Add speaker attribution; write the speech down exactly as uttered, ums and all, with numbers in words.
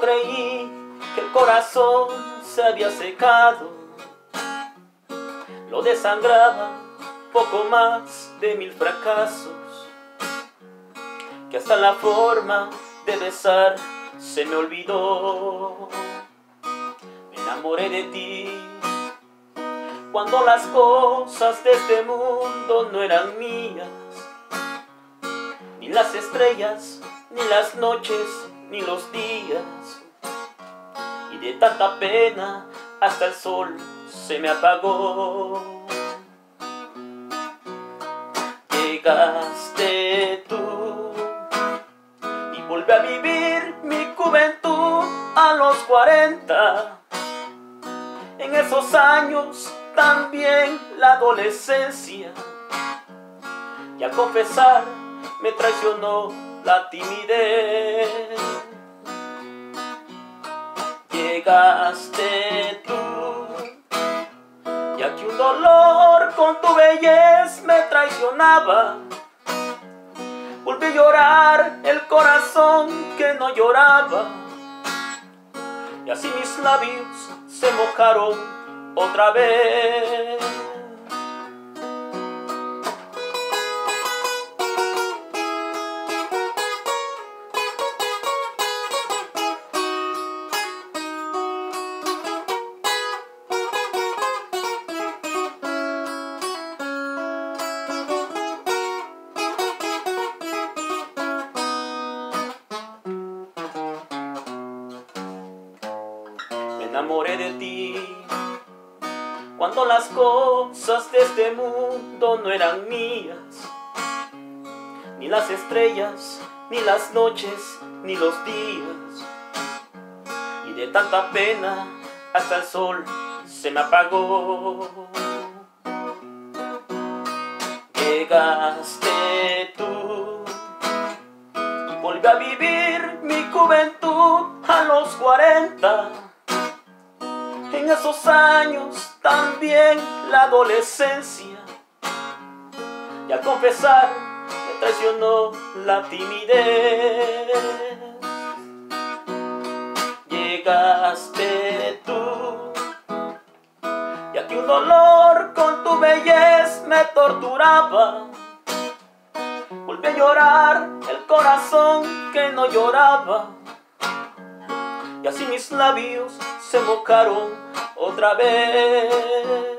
Speaker 1: creí que el corazón se había secado, lo desangraba poco más de mil fracasos, que hasta la forma de besar se me olvidó. Me enamoré de ti cuando las cosas de este mundo no eran mías, ni las estrellas, ni las noches, ni los días. Y de tanta pena hasta el sol se me apagó. Llegaste tú y volví a vivir mi juventud a los cuarenta. En esos años también la adolescencia, y al confesar me traicionó la timidez. Llegaste tú, ya que un dolor con tu belleza me traicionaba. Volví a llorar el corazón que no lloraba, y así mis labios se mojaron otra vez. Me enamoré de ti cuando las cosas de este mundo no eran mías, ni las estrellas, ni las noches, ni los días. Y de tanta pena hasta el sol se me apagó. Llegaste tú y volví a vivir mi juventud a los cuarenta. En esos años también la adolescencia, y al confesar me traicionó la timidez. Llegaste tú, ya que un dolor con tu belleza me torturaba. Volví a llorar el corazón que no lloraba, y así mis labios se mojaron otra vez.